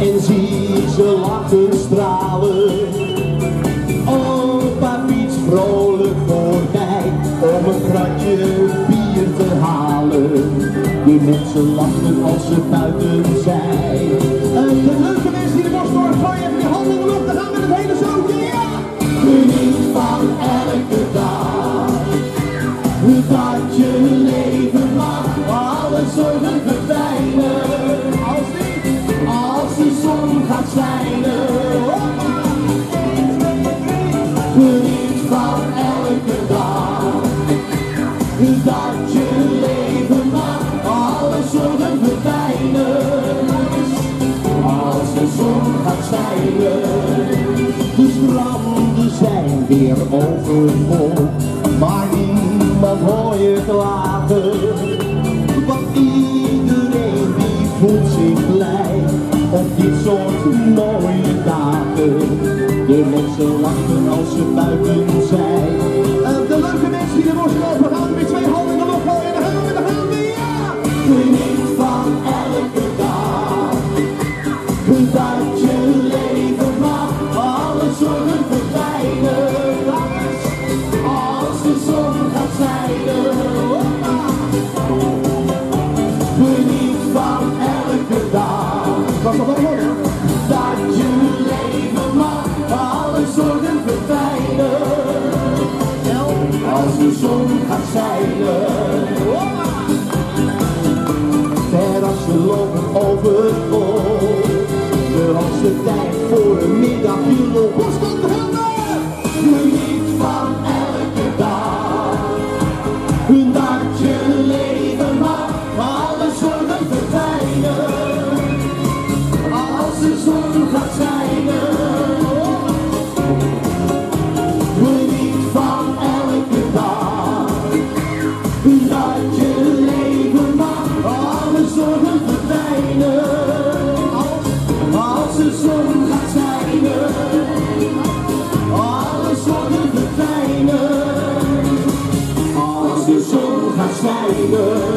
en zie ze lachen stralen. Opa fiets vrolijk voorbij om een kratje bier te halen. De mensen lachen als ze buiten zijn. De leuke mensen die de bos door gooien, even die handen in de lucht, dan gaan we met het hele zootje, ja! Geniet van elke dag, dat je leven mag, alle zorgen verdwijnen. Als de zon gaat schijnen. Geniet van elke dag, dat je leven mag, alle zorgen verdwijnen. Als de zon gaat schijnen. De stranden zijn weer overvol, maar niemand hoor je klagen. Want iedereen die voelt zich blij op dit soort mooie dagen. De mensen lachen als ze buiten zijn. De leuke mensen die de bos lopen gaan met twee handen in de lucht gooien. En dan gaan we, ja! Geniet van elke dag, dat je leven mag, alle zorgen verdwijnen. Als de zon gaat schijnen. Geniet van elke dag, dat je leven mag, alle zorgen verdwijnen. Als de zon gaat schijnen. Terrassen lopen overvol, de hoogste tijd voor een middagje lopen. Geniet van elke dag, dat je leven mag, alle zorgen verdwijnen. Als de zon gaat schijnen. Geniet van elke dag, dat je leven mag, alle zorgen verdwijnen. Als de zon gaat schijnen, alle zorgen verdwijnen. Als de zon gaat schijnen.